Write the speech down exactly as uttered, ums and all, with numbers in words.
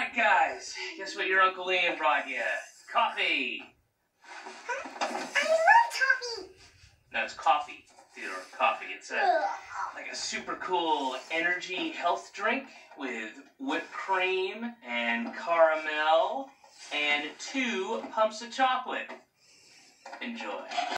Alright guys, guess what your Uncle Ian brought you? Coffee! Huh? I love toffee! No, it's coffee, Theodore, coffee. It's a, like a super cool energy health drink with whipped cream and caramel and two pumps of chocolate. Enjoy.